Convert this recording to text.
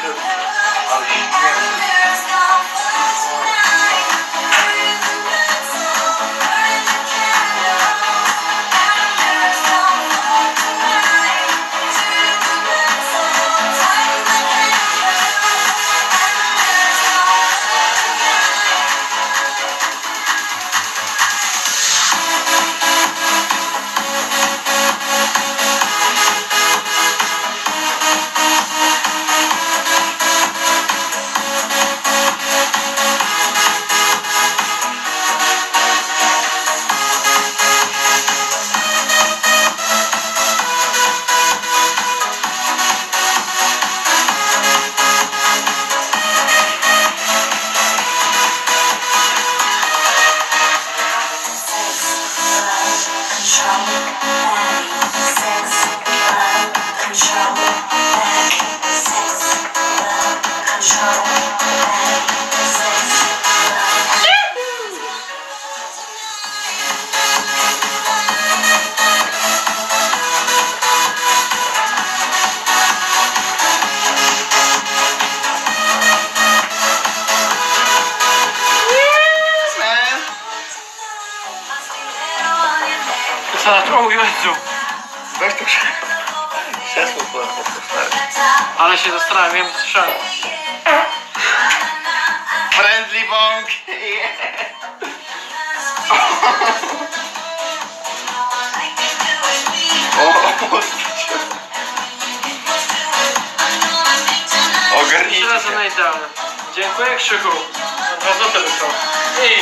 Ale śmieszne. O Jezu! Weź to krzesło postawić. Ale się zastanawiam, słyszałem. Friendly bong! Ogarnijcie Trzy razy się. na idealne. Dziękuję Krzychu. 2 złote wysłał.